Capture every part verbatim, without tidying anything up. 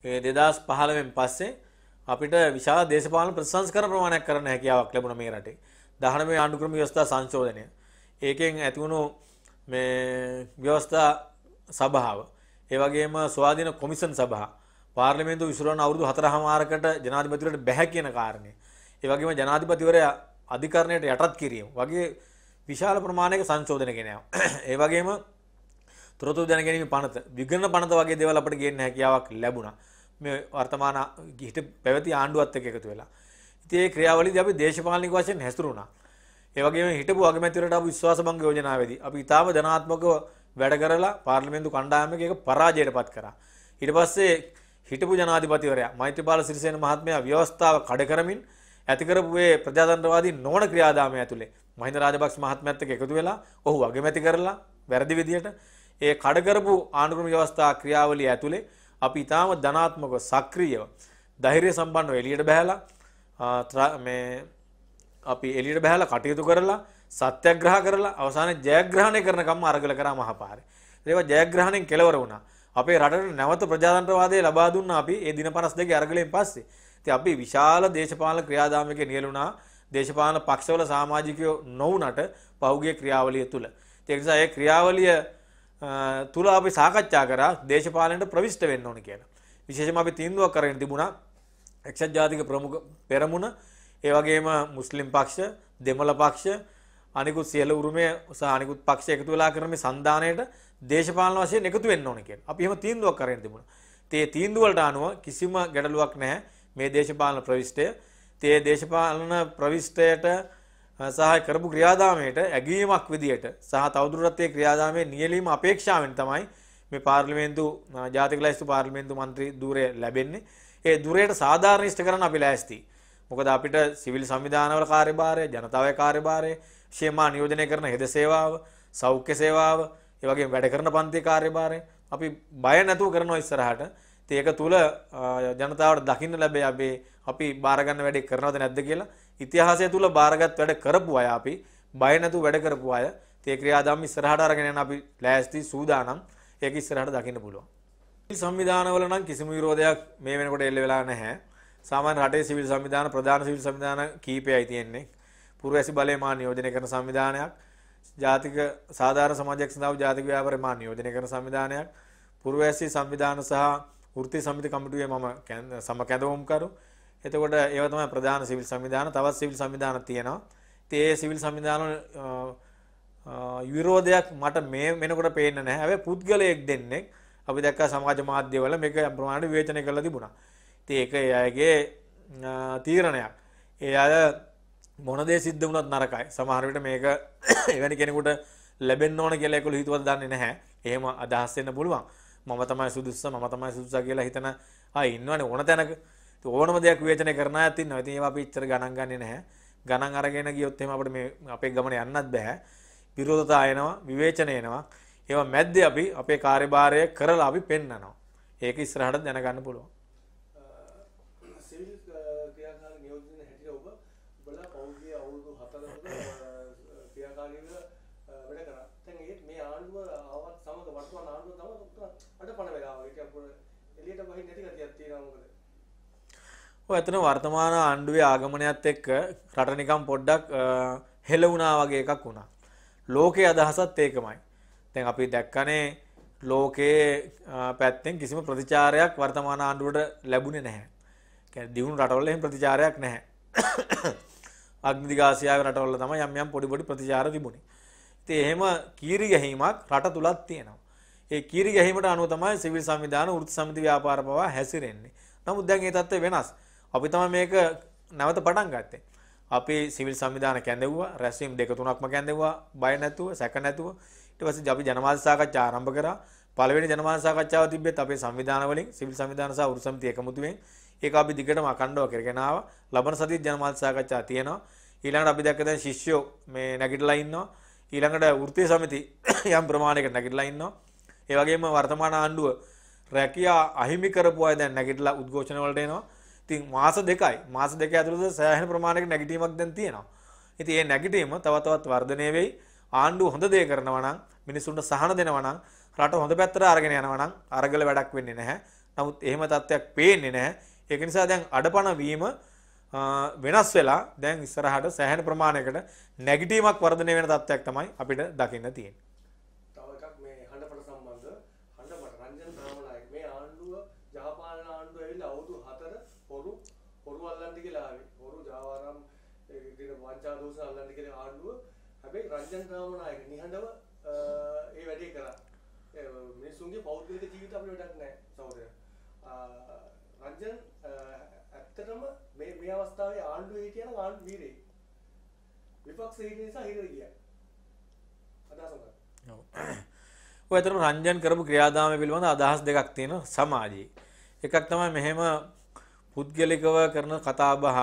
ඒ දෙදාස් පහළොවෙන් පස්සේ අපිට විශාල දේශපාලන ප්‍රතිසංස්කරණ ප්‍රමාණයක් කරන්න හැකියාවක් ලැබුණා මේ රටේ. දහනවය ආණ්ඩු ක්‍රම ව්‍යවස්ථා සංශෝධනය. ඒකෙන් ඇතිවුණු මේ ව්‍යවස්ථා සභාව, ඒ වගේම ස්වාධීන කොමිෂන් සභා, පාර්ලිමේන්තුව විසිරවන අවුරුදු හතරමාරකට ජනාධිපතිවරයාට බැහැ කියන කාරණේ. ඒ වගේම ජනාධිපතිවරයා අධිකරණයට යටත් කිරීම වගේ විශාල ප්‍රමාණයක සංශෝධන ගෙනාවා. ඒ වගේම තොරතුරු දැනගැනීමේ පනත, විගණන පනත වගේ දේවල් අපිට ගේන්න හැකියාවක් ලැබුණා. මේ වර්තමාන හිට පැවති ආණ්ඩුවත් එක්ක එකතු වෙලා. ඉතින් ඒ ක්‍රියාවලියදී අපි දේශපාලනික වශයෙන් හැසිරුණා. ඒ වගේම හිටපු අගමැතිවරට ආපු විශ්වාසභංග යෝජනාවේදී අපි ඊටාම ධනාත්මකව වැඩ කරලා පාර්ලිමේන්තු කණ්ඩායමක ඒක පරාජයටපත් කරා. ඊට පස්සේ හිටපු ජනාධිපතිවරයා මෛත්‍රීපාල සිරිසේන මහත්මයා ව්‍යවස්ථාව කඩ කරමින් ඇති කරපු මේ ප්‍රජාතන්ත්‍රවාදී නොවන ක්‍රියාදාමය ඇතුලේ මහින්ද රාජපක්ෂ මහත්මයාත් එක්ක එකතු වෙලා ඔහු අගමැති කරලා වැරදි විදියට ඒ කඩ කරපු ආණ්ඩුක්‍රම ව්‍යවස්ථා ක්‍රියාවලිය ඇතුලේ අපි ඊටාම ධනාත්මකව සක්‍රියව ධෛර්ය සම්පන්නව එළියට බහැලා මේ අපි එළියට බහැලා කටයුතු කරලා සත්‍යග්‍රහ කරලා අවසානයේ ජයග්‍රහණය කරනකම් අරගල කරා මහපාරේ. ඒවා ජයග්‍රහණයෙන් කෙලවර වුණා. අපේ රටට නැවත ප්‍රජාතන්ත්‍රවාදය ලබා දුන්නා අපි ඒ දින පනස් දෙකේ අරගලයෙන් පස්සේ. ඉතින් අපි විශාල දේශපාලන ක්‍රියාදාමයක නියැලුණා. දේශපාලන පක්ෂවල සමාජිකයෝ නොවුනට පෞද්ගලික ක්‍රියාවලිය තුල. ඒ නිසා ඒ ක්‍රියාවලිය තුල අපි සාකච්ඡා කරා දේශපාලනයට ප්‍රවිෂ්ඨ වෙන්න ඕන කියලා. විශේෂයෙන්ම අපි තීන්දුවක් කරගෙන තිබුණා එක්සත් ජාතික ප්‍රමුඛ පෙරමුණ, ඒ වගේම මුස්ලිම් පක්ෂ, දෙමළ පක්ෂ, අනිකුත් සියලු උරුමය සහ අනිකුත් පක්ෂ එකතු වෙලා කරන මේ සන්දානයට දේශපාලන වශයෙන් එකතු වෙන්න ඕන කියලා. අපි එහෙම තීන්දුවක් කරගෙන තිබුණා. ඒ තීන්දුව වලට අනුව කිසිම ගැටලුවක් නැහැ මේ දේශපාලන ප්‍රවිෂ්ඨය. ඒ දේශපාලන ප්‍රවිෂ්ඨයට සහාය කරපු ක්‍රියාදාමයට ඇගීමක් විදියට සහ තවදුරටත් ඒ ක්‍රියාදාමයේ නියැලීම අපේක්ෂාවෙන් තමයි මේ පාර්ලිමේන්තු ජාතික ලැයිස්තු පාර්ලිමේන්තු මන්ත්‍රී ධූරය ලැබෙන්නේ. ඒ ධූරයට සාධාරණ ඉෂ්ට කරන්න අපි ලෑස්ති. මොකද අපිට සිවිල් සංවිධානවල කාර්යභාරය, ජනතාවේ කාර්යභාරය, ക്ഷേමා නියෝජනය කරන හෙද සේවාව, සෞඛ්‍ය සේවාව, ඒ වගේම වැඩ කරන පන්ති කාර්යභාරය අපි බය නැතුව කරනවා ඉස්සරහට. ඉතින් ඒක තුල ජනතාවට දකින්න ලැබේ අපි අපි බාර ගන්න වැඩේ කරනවද නැද්ද කියලා. ඉතිහාසය තුල බාරගත් වැඩ කරපු අය අපි බය නැතුව වැඩ කරපු අය. ඒ ක්‍රියාදාම ඉස්සරහට අරගෙන යන අපි ලෑස්ති සූදානම්. ඒක ඉස්සරහට දකින්න පුළුවන්. සිවිල් සංවිධානවල නම් කිසිම විරෝධයක් මේ වෙනකොට එල්ල වෙලා නැහැ. සාමාන්‍ය රටේ සිවිල් සංවිධාන ප්‍රධාන සිවිල් සංවිධාන කීපයයි තියෙන්නේ. පුරවැසි බලය මා නියෝජනය කරන සංවිධානයක්, ජාතික සාධාරණ සමාජයක් සඳහා ජාතික ව්‍යාපාරය මා නියෝජනය කරන සංවිධානයක්, පුරවැසි සංවිධාන සහ වෘත්තීය සමිති කමිටුවේ මම සම කැඳවුම්කරු. එතකොට ඒවා තමයි ප්‍රධාන සිවිල් සංවිධාන. තවත් සිවිල් සංවිධාන තියෙනවා. ඉතින් ඒ සිවිල් සංවිධාන විරෝධයක් මට මේ වෙනකොට පේන්නේ නැහැ. හැබැයි පුද්ගලයෙක් දෙන්නෙක් අපි දැක්කා සමාජ මාධ්‍යවල මේක ප්‍රමාණයට විවේචනය කරලා තිබුණා. ඉතින් ඒක ඒ අයගේ තීරණයක්. ඒ අය මොන දේ සිද්ධ වුණත් නරකයි. සමහර විට මේක එවැනි කෙනෙකුට ලැබෙන්න ඕන කියලා ඒගොල්ලෝ හිතුවත් දන්නේ නැහැ. එහෙම අදහස් වෙන්න පුළුවන්. මම තමයි සුදුස්ස මම තමයි සුදුස්සා කියලා හිතන අය ඉන්නවනේ ඕන තැනක. ඕනම දෙයක් විවේචනය කරන අයත් ඉන්නවා. ඉතින් ඒවා අපි ඉච්චර ගණන් ගන්නේ නැහැ. ගණන් අරගෙන ගියොත් එහෙම අපිට මේ අපේ ගමන යන්නත් බෑ. විරෝධතා එනවා, විවේචන එනවා. ඒවා මැද්දේ අපි අපේ කාර්යභාරය කරලා අපි පෙන්නනවා. ඒක ඉස්සරහට දැනගන්න පුළුවන්. සිවිල් ක්‍රියාකාරී නියෝජන හැටියට ඔබ ඔබලා පෞද්ගලික අවුරුදු හතරක ක්‍රියාකාරීව වැඩ කරා. දැන් මේ ආණ්ඩුව ආවත් සමග වර්තමාන ආණ්ඩුව තමයි අඩපණ වෙලා වගේ ටිකක් එළියට බහින් නැති ගතියක් තියෙනවා මොකද? ඔය අතන වර්තමාන ආණ්ඩුවේ ආගමනයත් එක්ක රට නිකන් පොඩ්ඩක් හෙලුණා වගේ එකක් වුණා. ලෝකයේ අදහසත් ඒකමයි. දැන් අපි දැක්කනේ ලෝකයේ පැත්තෙන් කිසිම ප්‍රතිචාරයක් වර්තමාන ආණ්ඩුවට ලැබුණේ නැහැ. කියන්නේ දියුණු රටවල එහෙම ප්‍රතිචාරයක් නැහැ. අග්නිදිග ආසියාවේ රටවල තමයි යම් යම් පොඩි පොඩි ප්‍රතිචාර තිබුණේ. ඉතින් එහෙම කීරි ගැහිමක් රට තුලත් තියෙනවා. ඒ කීරි ගැහිමට අනුව තමයි සිවිල් සංවිධාන, වෘත්ති සමිති ව්‍යාපාර පවා හැසිරෙන්නේ. නමුත් දැන් ඒ තත්ත්වය වෙනස්. අපි තමයි මේක නැවත පටන් ගත්තේ. අපි සිවිල් සංවිධාන කැඳෙව්වා, රැස්වීම් දෙක තුනක්ම කැඳෙව්වා, බය නැතුව, සැක නැතුව. ඊට පස්සේ අපි ජනමාධ්‍ය සාකච්ඡා ආරම්භ කරා. පළවෙනි ජනමාධ්‍ය සාකච්ඡාව තිබ්බෙත් අපේ සංවිධාන වලින් සිවිල් සංවිධාන සහ වෘත්ති සමිති එකමුතුවෙන්. ඒක අපි දිගටම අඛණ්ඩව කරගෙන ආවා. ලබන සතියේ ජනමාධ්‍ය සාකච්ඡා තියෙනවා. ඊළඟට අපි දැක්ක දැන් ශිෂ්‍යෝ මේ නැගිටලා ඉන්නවා. ඊළඟට වෘත්තීය සමිති යම් ප්‍රමාණයකට නැගිටලා ඉන්නවා. ඒ වගේම වර්තමාන ආණ්ඩුව රැකියා අහිමි කරපු අය දැන් නැගිටලා උද්ඝෝෂණ වලට එනවා. ඉතින් මාස දෙකයි. මාස දෙක ඇතුළත සෑහෙන ප්‍රමාණයක නැගිටීමක් දැන් තියෙනවා. ඉතින් මේ නැගිටීම තව තවත් වර්ධනය වෙයි. ආණ්ඩුව හොඳ දේ කරනවා නම්, මිනිසුන්ට සහන දෙනවා නම්, රට හොඳ පැත්තට අරගෙන යනවා නම් අරගල වැඩක් වෙන්නේ නැහැ. නමුත් එහෙම තත්ත්වයක් පේන්නේ නැහැ. ඒක නිසා දැන් අඩපණ වීම වෙනස් වෙලා දැන් ඉස්සරහට සෑහෙන ප්‍රමාණයකට නැගිටීමක් වර්ධනය වෙන තත්ත්වයක් තමයි අපිට දකින්න තියෙන්නේ. තව එකක් මේ හඬපට සම්බන්ධ හඬපට රංජන් රාමනායක මේ ආණ්ඩුව ජාපාන ආණ්ඩුව ඇවිල්ලා අවුරුදු හතර හොරු හොරු අල්ලන්න කියලා ආවේ. හොරු ජාවාරම් ඒ දින වංචා දෝෂ අල්ලන්න කියලා ආණ්ඩුව. හැබැයි රංජන් රාමනායක නිහඬව ඒ වැඩේ කරා. මිනිසුන්ගේ පෞද්ගලික ජීවිත අපිට වැඩක් නැහැ සහෝදරයා. රංජන් ඇත්තටම මේ මේ අවස්ථාවේ ආණ්ඩුවේ හිටියනම් ආණ්ඩු වීරයෙක්. විපක්ෂයේ හිටිය නිසා හිරේ ගියා. අදහස මොකක්ද? ඔව්. ඔය අතරම රංජන් කරපු ක්‍රියාදාමය පිළිබඳ අදහස් දෙකක් තියෙනවා සමාජයේ. එකක් තමයි මෙහෙම පුද්ගලිකව කරන කතා බහ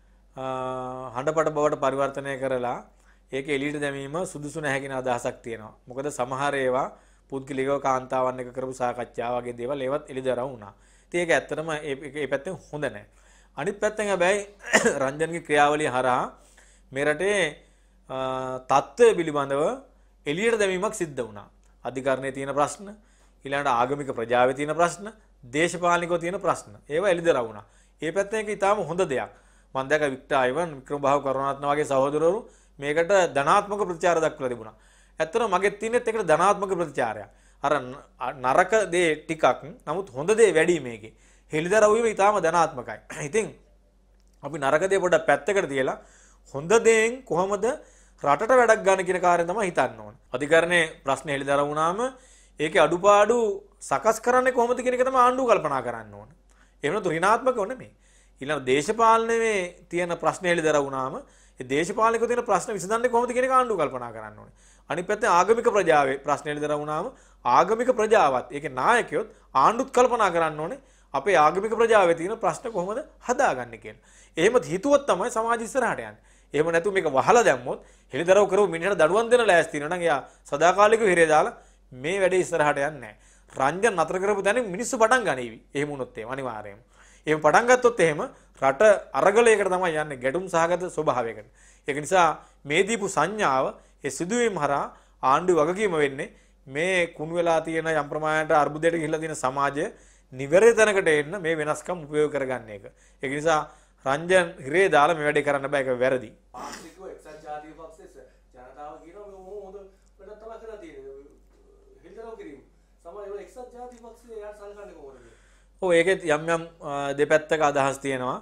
හඬපට බවට පරිවර්තනය කරලා ඒක එළියට දැමීම සුදුසු නැහැ කියන අදහසක් තියෙනවා. මොකද සමහර ඒවා පුද්ගලිකව කාන්තාවන් එක කරපු සාකච්ඡා වගේ දේවල් ඒවත් එළිදරව් වුණා. ඉතින් ඒක ඇත්තටම ඒ පැත්තෙන් හොඳ නැහැ. අනිත් පැත්තෙන් හැබැයි රංජන්ගේ ක්‍රියාවලිය හරහා මේ රටේ තත්ත්වය පිළිබඳව එළියට දැමීමක් සිද්ධ වුණා. අධිකරණයේ තියෙන ප්‍රශ්න, ඊළඟට ආගමික ප්‍රජාවේ තියෙන ප්‍රශ්න, දේශපාලනිකව තියෙන ප්‍රශ්න. ඒවා එළිදරව් වුණා. ඒ පැත්තෙන් ඒක ඊටාම හොඳ දෙයක්. මම දැක්ක වික්ටර් අයිවන්, වික්‍රමභාව කරුණාරත්න වගේ සහෝදරවරු මේකට ධනාත්මක ප්‍රතිචාර දක්වලා තිබුණා. ඇත්තටම මගෙත් තියෙනෙත් ඒකට ධනාත්මක ප්‍රතිචාරයක්. අර නරක දේ ටිකක් නමුත් හොඳ දේ වැඩි මේකේ. හෙළිදරව් වීම ඊටාම ධනාත්මකයි. ඉතින් අපි නරක දේ පොඩ්ඩක් පැත්තකට තියලා හොඳ දේෙන් කොහොමද රටට වැඩක් ගන්න කියන කාර්යය තමයි හිතන්න ඕන. අධිකරණයේ ප්‍රශ්න හෙළිදරව් වුණාම ඒකේ අඩුපාඩු සකස් කරන්නේ කොහොමද කියන එක තමයි ආණ්ඩුව කල්පනා කරන්න ඕන. එහෙම නැතු ඍණාත්මකව නෙමෙයි. ඊළඟ දේශපාලනයේ තියෙන ප්‍රශ්න හෙළිදරව් වුණාම ඒ දේශපාලනිකව තියෙන ප්‍රශ්න විසඳන්නේ කොහොමද කියන එක ආණ්ඩුව කල්පනා කරන්න ඕනේ. අනිත් පැත්තේ ආගමික ප්‍රජාවේ ප්‍රශ්න හෙළිදරව් වුණාම ආගමික ප්‍රජාවත් ඒකේ නායකයොත් ආණ්ඩුත් කල්පනා කරන්න ඕනේ අපේ ආගමික ප්‍රජාවේ තියෙන ප්‍රශ්න කොහොමද හදාගන්නේ කියලා. එහෙම හිතුවොත් තමයි සමාජ ඉස්සරහට යන්නේ. එහෙම නැතු මේක වහලා දැම්මොත් හෙළිදරව් කරව මිනිහට දඩුවම් දෙන්න ලෑස්ති වෙනවා නම් එයා සදාකාලිකව හිරේ දාලා මේ වැඩේ ඉස්සරහට යන්නේ නැහැ. රංජන් නතර කරපු තැනින් මිනිස්සු පටන් ගනීවි. එහෙම වුණොත් එහෙම අනිවාර්යයෙන්ම. එහෙම පටන් ගත්තොත් එහෙම රට අරගලයකට තමයි යන්නේ ගැටුම් සහගත ස්වභාවයකට. ඒක නිසා මේ දීපු සංඥාව ඒ සිදුවීම් හරහා ආණ්ඩුව වගකීම වෙන්නේ මේ කුණු වෙලා තියෙන යම් ප්‍රමාණයට අර්බුදයට ගිහිලා තියෙන සමාජය නිවැරදි තැනකට එන්න මේ වෙනස්කම් උපයෝග කරගන්න එක. ඒක නිසා රංජන් හිරේ දාලා මේ වැඩේ කරන්න බෑ ඒක වැරදි. ආර්ථිකව එක්සත් ජාතික පක්ෂයේ ජනතාව කියනවා මේ හොඳ වැඩක් තමයි කරලා තියෙන්නේ. හෙළිදරව් කිරීම. සමහර ඒවා එක්සත් ජාතික පක්ෂයේ යාට සලකන්නේ කොහොමද? ඔව් ඒකෙත් යම් යම් දෙපැත්තක අදහස් තියෙනවා.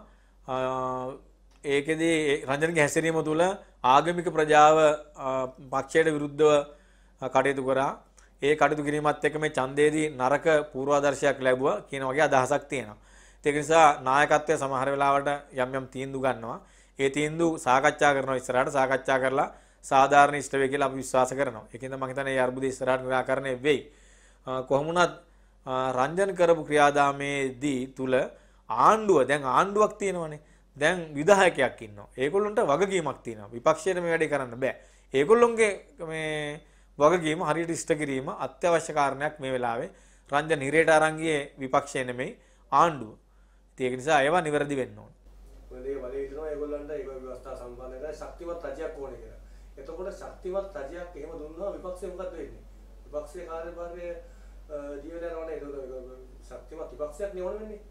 ඒකෙදී රංජන්ගේ හැසිරීම තුළ ආගමික ප්‍රජාව පක්ෂයට විරුද්ධව කටයුතු කරා. ඒ කටයුතු කිරීමත් එක්ක මේ ඡන්දයේදී නරක පූර්වාදර්ශයක් ලැබුවා කියන වගේ අදහසක් තියෙනවා. ඒක නිසා නායකත්වය සමහර වෙලාවට යම් යම් තීන්දුව ගන්නවා. ඒ තීන්දුව සාකච්ඡා කරනවා ඉස්සරහට සාකච්ඡා කරලා සාධාරණ ඉෂ්ට වේ කියලා අපි විශ්වාස කරනවා. ඒකෙන්ද මම හිතන්නේ මේ අර්බුදය ඉස්සරහට නිරාකරණය වෙයි. කොහොම වුණත් රංජන් කරපු ක්‍රියාදාමයේදී තුල ආණ්ඩුව දැන් ආණ්ඩුවක් තියෙනවනේ. දැන් විධායකයෙක් ඉන්නවා. ඒගොල්ලන්ට වගකීමක් තියෙනවා. විපක්ෂයට මේ වැඩේ කරන්න බෑ. ඒගොල්ලොන්ගේ මේ වගකීම හරියට ඉෂ්ට කිරීම අත්‍යවශ්‍ය කාරණයක් මේ වෙලාවේ. රංජන් හිරේට අරන් ගියේ විපක්ෂය නෙමෙයි ආණ්ඩුව. ඒක නිසා ඒවා නිවැරදි වෙන්න ඕන. මොකද ඒ වලේ හිතනවා ඒගොල්ලන්ට ඒක ව්‍යවස්ථා සම්බන්ධ කරලා ශක්තිමත් රජයක් ඕනේ කියලා. එතකොට ශක්තිමත් රජයක් එහෙම දුන්නා විපක්ෂය මොකද වෙන්නේ? විපක්ෂයේ කාර්යභාරය ජීවිතය යනවනේ ඒක ශක්තිමත් විපක්ෂයක් නෙවෙයි වෙන්නේ.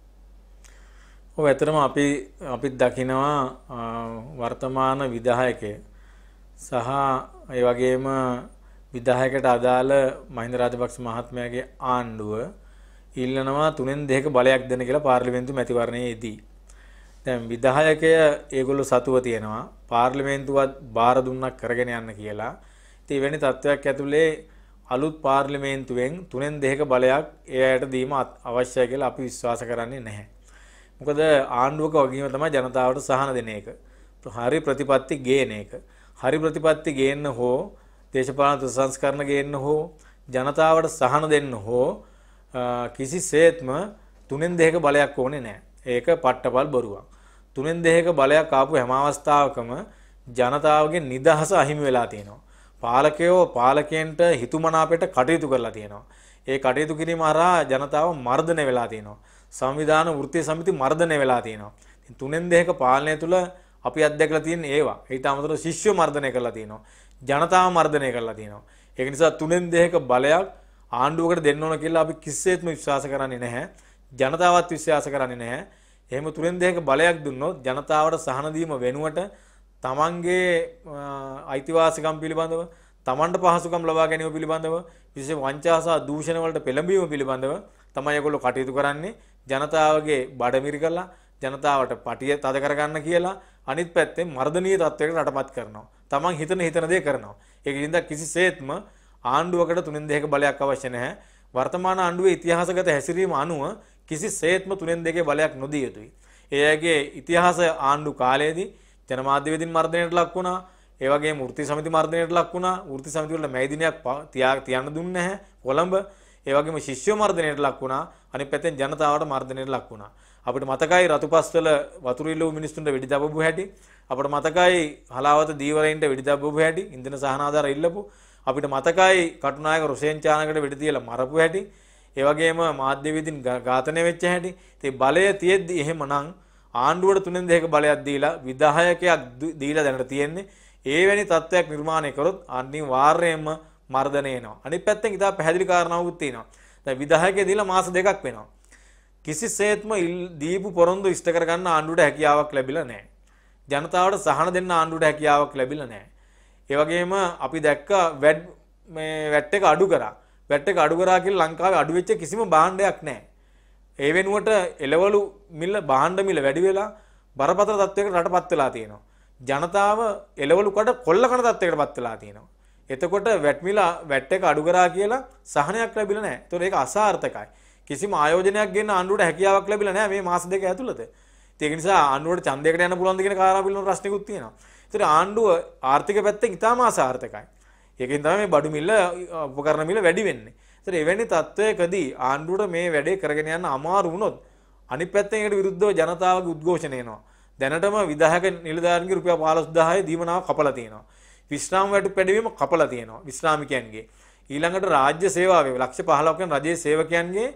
ඔව් ඇත්තටම අපි අපිත් දකිනවා වර්තමාන විධායකය සහ ඒ වගේම විධායකට අදාළ මහින්ද රාජපක්ෂ මහත්මයාගේ ආණ්ඩුව ඉල්ලනවා තුනෙන් දෙකක බලයක් දෙන්න කියලා පාර්ලිමේන්තු මැතිවරණයේදී. දැන් විධායකය ඒගොල්ලෝ සතුව තියෙනවා පාර්ලිමේන්තුවත් බාර දුන්නක් කරගෙන යන්න කියලා. ඉතින් එවැනි තත්ත්වයක් ඇතුලේ අලුත් පාර්ලිමේන්තුවෙන් තුනෙන් දෙකක බලයක් ඒ අයට දීම අවශ්‍යයි කියලා අපි විශ්වාස කරන්නේ නැහැ. මොකද ආණ්ඩුවක වගකීම තමයි ජනතාවට සහන දෙන එක. හරි ප්‍රතිපත්ති ගේන එක. හරි ප්‍රතිපත්ති ගේන්න හෝ දේශපාලන සංස්කරණ ගේන්න හෝ ජනතාවට සහන දෙන්න හෝ කිසිසේත්ම තුනෙන් දෙකක බලයක් ඕනේ නැහැ. ඒක පට්ටපල් බොරුවක්. තුනෙන් දෙකක බලයක් ආපු හැම අවස්ථාවකම ජනතාවගේ නිදහස අහිමි වෙලා තියෙනවා. පාලකයෝ පාලකයන්ට හිතුමනාපෙට කටයුතු කරලා තියෙනවා. ඒ කටයුතු කිරීම හරහා ජනතාව මර්ධනය වෙලා තියෙනවා. සංවිධාන වෘත්තීය සමිති මර්ධනය වෙලා තියෙනවා. ඉතින් තුනෙන් දෙකක පාලනය තුල අපි අත්දැකලා තියෙන ඒවා. ඊට අමතරව ශිෂ්‍ය මර්ධනය කරලා තියෙනවා. ජනතාව මර්ධනය කරලා තියෙනවා. ඒක නිසා තුනෙන් දෙකක බලයක් ආණ්ඩුවකට දෙන්න ඕන කියලා අපි කිසිසේත්ම විශ්වාස කරන්නේ නැහැ. ජනතාවත් විශ්වාස කරන්නේ නැහැ. එහෙම තුනෙන් දෙකක බලයක් දුන්නොත් ජනතාවට සහන දීම වෙනුවට තමන්ගේ අයිතිවාසිකම් පිළිබඳව, තමන්ට පහසුකම් ලබා ගැනීම පිළිබඳව, විශේෂ වංචා සහ දූෂණ වලට පෙළඹීම පිළිබඳව තමයි ඒගොල්ලෝ කටයුතු කරන්නේ. ජනතාවගේ බඩමිරි කරලා ජනතාවට පටිය තද කරගන්න කියලා අනිත් පැත්තෙන් මර්ධනීය තත්වයකට රටපත් කරනවා. තමන් හිතන හිතන දේ කරනවා. ඒක ඉඳන් කිසිසේත්ම ආණ්ඩුවකට තුනෙන් දෙකක බලයක් අවශ්‍ය නැහැ. වර්තමාන ආණ්ඩුවේ ඉතිහාසගත හැසිරීම අනුව කිසිසේත්ම තුනෙන් දෙකේ බලයක් නොදිය යුතුයි. එයාගේ ඉතිහාස ආණ්ඩු කාලයේදී ජනමාධ්‍යවේදීන් මර්ධනයට ලක් වුණා. ඒ වගේම වෘත්ති සමිති මර්ධනයට ලක් වුණා. වෘත්ති සමිති වල මැයි දිනයක් තියන්න දුන්නේ නැහැ කොළඹ. ඒ වගේම ශිෂ්‍ය මර්ධනයට ලක් වුණා. අනිත් පැත්තෙන් ජනතාවට මර්ධනයට ලක් වුණා. අපිට මතකයි රතුපස්වල වතුර ඉල්ලුව මිනිස්සුන්ට වෙඩි දබපු හැටි. අපිට මතකයි හලාවත දීවරයින්ට වෙඩි දබපු හැටි. ඉන්ධන සහනාධාර ඉල්ලපු. අපිට මතකයි කටුනායක රුසේන් චානකට වෙඩි තියලා මරපු හැටි. ඒ වගේම මාධ්‍යවේදීන් ඝාතනය වෙච්ච හැටි. ඉතින් බලය තියෙද්දි එහෙමනම් ආණ්ඩුවට තුනෙන් දෙකක බලයක් දීලා විධායකයක් දීලා දැනට තියෙන්නේ. ඒවැනි තත්ත්වයක් නිර්මාණය කරොත් අනිවාර්යයෙන්ම මර්ධනය එනවා. අනිත් පැත්තෙන් ඉතා පැහැදිලි කාරණාවක් තියෙනවා. දැන් විධායකයෙක් දීලා මාස දෙකක් වෙනවා. කිසිසේත්ම දීපු පොරොන්දු ඉෂ්ට කරගන්න ආණ්ඩුවට හැකියාවක් ලැබිලා නැහැ. ජනතාවට සහන දෙන්න ආණ්ඩුවට හැකියාවක් ලැබිලා නැහැ. ඒ වගේම අපි දැක්ක වැට් මේ වැට් එක අඩු කරා. වැට් එක අඩු කරා කියලා ලංකාවේ අඩු වෙච්ච කිසිම භාණ්ඩයක් නැහැ. ඒ වෙනුවට එළවලු මිල භාණ්ඩ මිල වැඩි වෙලා බරපතල තත්ත්වයකට රටපත් වෙලා තියෙනවා. ජනතාව එළවලු කොට කොල්ල කන තත්ත්වයකටපත් වෙලා තියෙනවා. එතකොට වැට් මිල වැට් එක අඩු කරා කියලා සහනයක් ලැබිලා නැහැ. ඒතකොට ඒක අසාර්ථකයි. කිසිම ආයෝජනයක් ගෙන්න ආණ්ඩුවට හැකියාවක් ලැබිලා නැහැ මේ මාස දෙක ඇතුළත. ඒක නිසා ආණ්ඩුවට ඡන්දයකට යන්න පුළුවන්ද කියන කාරණා පිළිබඳ ප්‍රශ්නකුත් තියෙනවා. ඒතර ආණ්ඩුව ආර්ථික පැත්තෙන් ඉතාම අසාර්ථකයි. ඒකෙන් තමයි මේ බඩු මිල උපකරණ මිල වැඩි වෙන්නේ. ඒතර එවැනි තත්ත්වයකදී ආණ්ඩුවට මේ වැඩේ කරගෙන යන්න අමාරු වුණොත් අනිත් පැත්තෙන් ඒකට විරුද්ධව ජනතාවගේ උද්ඝෝෂණ එනවා. දැනටම විධායක නිලධාරීන්ගේ රුපියල් පහළොස් දහය දීමනාව කපලා තියෙනවා. විශ්‍රාම වැටුප් වැඩිවීම කපලා තියෙනවා විශ්‍රාමිකයන්ගේ. ඊළඟට රාජ්‍ය සේවාවේ ලක්ෂ පහළොවක් වෙන රජයේ සේවකයන්ගේ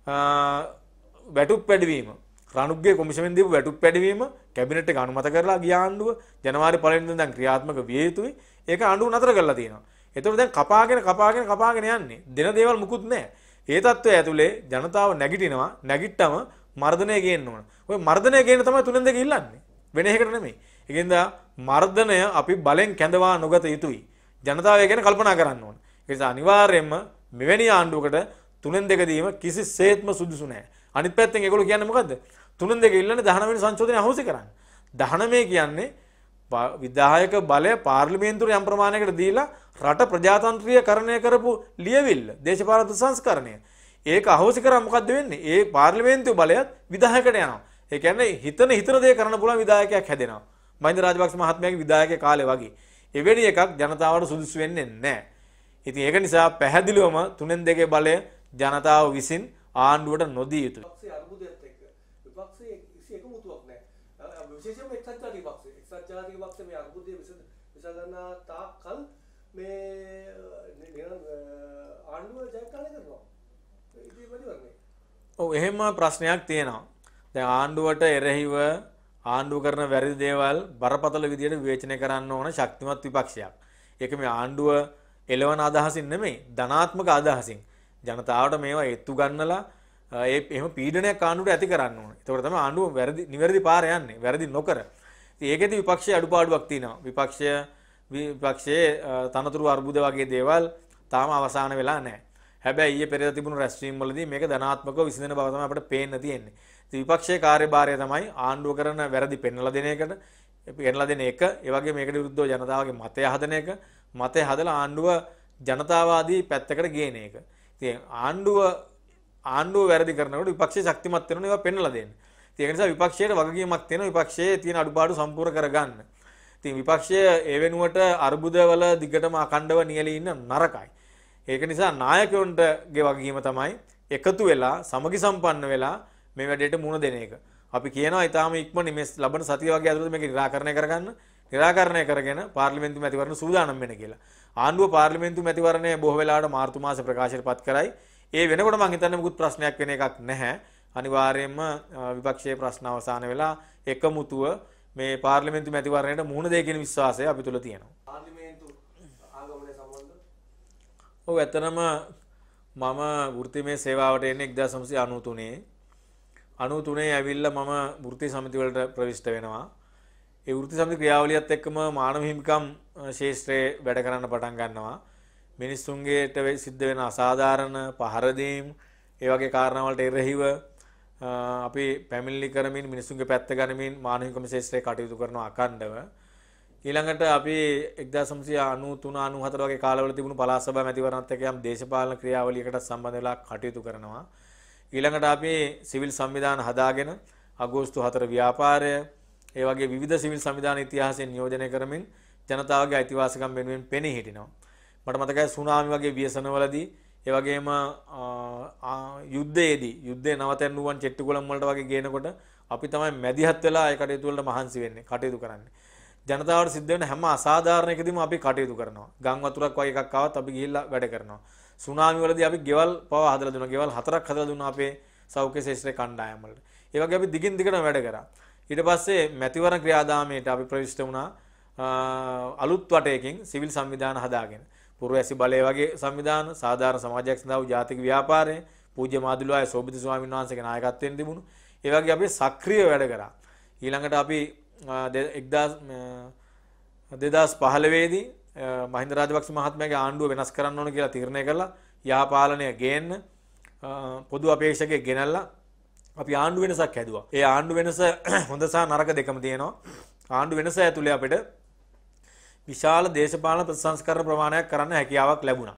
වැටුප් වැඩිවීම රණුක්ගේ කොමිෂමෙන් දීපු වැටුප් වැඩිවීම කැබිනට් එක අනුමත කරලා ගිය ආණ්ඩුව ජනවාරි පළවෙනිදා දැන් ක්‍රියාත්මක විය යුතුයි. ඒක ආණ්ඩුව නතර කරලා තියෙනවා. ඒතකොට දැන් කපාගෙන කපාගෙන කපාගෙන යන්නේ. දෙන දේවල් මුකුත් නැහැ. ඒ තත්ත්වය ඇතුලේ ජනතාව නැගිටිනවා. නැගිට්ටම මර්ධනය ගේන්න ඕන. ඔය මර්ධනය ගේන්න තමයි තුනෙන් දෙක ඉල්ලන්නේ. වෙන එකකට නෙමෙයි. ඒකින්ද මර්ධනය අපි බලෙන් කැඳවා නොගත යුතුයි. ජනතාව ගැන කල්පනා කරන්න ඕන. ඒ නිසා අනිවාර්යයෙන්ම මෙවැනි ආණ්ඩුවකට තුනෙන් දෙක දීම කිසිසේත්ම සුදුසු නැහැ. අනිත් පැත්තෙන් ඒගොල්ලෝ කියන්නේ මොකද්ද? තුනෙන් දෙක ඉල්ලන්නේ දහනව වෙනි සංශෝධනය අහෝසි කරන්න. දහනවය කියන්නේ විධායක බලය පාර්ලිමේන්තුවේ යම් ප්‍රමාණයකට දීලා රට ප්‍රජාතන්ත්‍රීයකරණය කරපු ලියවිල්ල දේශපාලන සංස්කරණය. ඒක අහෝසි කරා මොකද්ද වෙන්නේ? ඒ පාර්ලිමේන්තුවේ බලයත් විධායකට යනවා. ඒ කියන්නේ හිතන හිතන දේ කරන්න පුළුවන් විධායකයක් හැදෙනවා. මහින්ද රාජපක්ෂ මහත්මයාගේ විධායක කාලේ වගේ. එවැනි එකක් ජනතාවට සුදුසු වෙන්නේ නැහැ. ඉතින් ඒක නිසා පැහැදිලිවම තුනෙන් දෙකේ බලය ජනතාව විසින් ආණ්ඩුවට නොදී යුතුයි. විපක්ෂයේ අරුබුදයත් එක්ක විපක්ෂයේ කිසි එකමුතුවක් නැහැ. විශේෂයෙන්ම එක්සත් ජාතික පක්ෂය. එක්සත් ජාතික පක්ෂය මේ අරුබුදයේ විසඳ විසඳන තාක්කල් මේ ආණ්ඩුව ජයග්‍රහණය කරනවා. ඉතින් වැඩිවන්නේ. ඔව් එහෙම ප්‍රශ්නයක් තියෙනවා. දැන් ආණ්ඩුවට එරෙහිව ආණ්ඩුව කරන වැරදි දේවල් බරපතල විදියට විවේචනය කරන්න ඕන ශක්තිමත් විපක්ෂයක්. ඒක මේ ආණ්ඩුව එළවන අදහසින් නෙමෙයි ධනාත්මක අදහසින්. ජනතාවට මේවා එත්තු ගන්නලා ඒ එහෙම පීඩනයක් ආණ්ඩුවට ඇති කරන්න ඕනේ. ඒතකොට තමයි ආණ්ඩුව වැරදි නිවැරදි පාර යන්නේ. වැරදි නොකර. ඉතින් ඒකෙදි විපක්ෂයේ අඩුපාඩුවක් තියෙනවා. විපක්ෂය විපක්ෂයේ තනතුරු අර්බුද වගේ දේවල් තාම අවසන් වෙලා නැහැ. හැබැයි ඊයේ පෙරේද තිබුණු රැස්වීම් වලදී මේක ධනාත්මකව විසඳන බව තමයි අපිට පේන්න තියෙන්නේ. ඉතින් විපක්ෂයේ කාර්යභාරය තමයි ආණ්ඩුව කරන වැරදි පෙන්වලා දෙන එකට පෙන්වලා දෙන එක. ඒ වගේ මේකට විරුද්ධව ජනතාවගේ මතය හදන එක. මතය හදලා ආණ්ඩුව ජනතාවාදී පැත්තකට ගේන එක. ඉතින් ආණ්ඩුව ආණ්ඩුව වැරදි කරනකොට විපක්ෂය ශක්තිමත් වෙනවා ඒවා පෙන්වලා දෙන්න. ඉතින් ඒ නිසා විපක්ෂයට වගකීමක් තියෙනවා විපක්ෂයේ තියෙන අඩුපාඩු සම්පූර්ණ කරගන්න. ඉතින් විපක්ෂය ඒ වෙනුවට අර්බුදවල දිගටම අඛණ්ඩව නියැලී ඉන්න නරකයි. ඒක නිසා නායකයන්ටගේ වගකීම තමයි එකතු වෙලා සමගි සම්පන්න වෙලා මේ වැඩේට මුහුණ දෙන එක. අපි කියනවා ඊටාම ඉක්මනින් මේ ලබන සතිය වගේ ඇතුළත මේක निराකරණය කරගන්න. निराකරණය කරගෙන පාර්ලිමේන්තු මැතිවරණ සූදානම් වෙන්න කියලා. ආණ්ඩුව පාර්ලිමේන්තු මැතිවරණය බොහෝ වෙලාවට මාර්තු මාසේ ප්‍රකාශයට පත් කරයි. ඒ වෙනකොට මම හිතන්නේ මුකුත් ප්‍රශ්නයක් වෙන එකක් නැහැ. අනිවාර්යයෙන්ම විපක්ෂයේ ප්‍රශ්න අවසන් වෙලා එකමුතුව මේ පාර්ලිමේන්තු මැතිවරණයට මුහුණ දෙයි කියන විශ්වාසය අපි තුල තියෙනවා. පාර්ලිමේන්තු ආගමනය සම්බන්ධ ඔව් ඇත්තටම මම වෘත්තීමය සේවාවට එන්නේ එක්දාස් නවසිය අනූ තුනේ. අනූතුනේ ඇවිල්ලා මම වෘත්ති සමිති වලට ප්‍රවිෂ්ඨ වෙනවා. ඒ වෘත්ති සමිති ක්‍රියාවලියත් එක්කම මානව හිමිකම් ශාස්ත්‍රයේ වැඩ කරන්න පටන් ගන්නවා. මිනිස්සුන්ගේට සිද්ධ වෙන අසාධාරණ පහර දීම් ඒ වගේ කාරණා වලට එරෙහිව අපි පැමිණිලි කරමින් මිනිස්සුන්ගේ පැත්ත ගනිමින් මානව හිමිකම් ශාස්ත්‍රයේ කටයුතු කරනවා අඛණ්ඩව. ඊළඟට අපි එක්දාස් නවසිය අනූතුන අනූහතර වගේ කාලවල තිබුණු පළාත් සභා මැතිවරණත් එක්ක යම් දේශපාලන ක්‍රියාවලියකට සම්බන්ධ වෙලා කටයුතු කරනවා. ඊළඟට අපි සිවිල් සංවිධාන හදාගෙන අගෝස්තු හතර ව්‍යාපාරය ඒ වගේ විවිධ සිවිල් සංවිධාන ඉතිහාසයෙන් නියෝජනය කරමින් ජනතාවගේ අයිතිවාසිකම් වෙනුවෙන් පෙනී හිටිනවා. මට මතකයි සුනාමි වගේ ව්‍යසනවලදී ඒ වගේම යුද්ධයේදී යුද්ධේ නවතැන්නුවන් චෙට්ටිකුලම් වලට වගේ ගේනකොට අපි තමයි මැදිහත් වෙලා ඒ කටයුතු වලට මහන්සි වෙන්නේ කටයුතු කරන්නේ. ජනතාවට සිද්ධ වෙන හැම අසාධාරණයකදීම අපි කටයුතු කරනවා. ගම් වතුරක් වගේ එකක් ආවත් අපි ගිහිල්ලා වැඩ කරනවා. සුනාමි වලදී අපි ගෙවල් පවා හදලා දුන්නා. ගෙවල් හතරක් හදලා දුන්නා අපේ සෞඛ්‍ය ශාස්ත්‍රයේ කණ්ඩායම් වලට. ඒ වගේ අපි දිගින් දිගටම වැඩ කරා. ඊට පස්සේ මැතිවරණ ක්‍රියාදාමයට අපි ප්‍රවිෂ්ඨ වුණා අලුත් වටයකින් සිවිල් සංවිධාන හදාගෙන. පුරවැසි බලය වගේ සංවිධාන, සාධාරණ සමාජයක් සඳහා වූ ජාතික ව්‍යාපාරය, පූජ්‍ය මාදුළුවාය සෝබිත ස්වාමීන් වහන්සේගේ නායකත්වයෙන් තිබුණු. ඒ වගේ අපි සක්‍රීය වැඩ කරා. ඊළඟට අපි දෙදාස් පහළොව දී මහින්ද රාජපක්ෂ මහත්මයාගේ ආණ්ඩුව වෙනස් කරන්න ඕන කියලා තීරණය කළා. යහපාලනය ගේන්න පොදු අපේක්ෂකයෙක් ගෙනල්ලා අපි ආණ්ඩු වෙනසක් හැදුවා. ඒ ආණ්ඩු වෙනස හොඳ සහ නරක දෙකම තියෙනවා. ආණ්ඩු වෙනස ඇතුලේ අපිට විශාල දේශපාලන ප්‍රතිසංස්කරණ ප්‍රමාණයක් කරන්න හැකියාවක් ලැබුණා.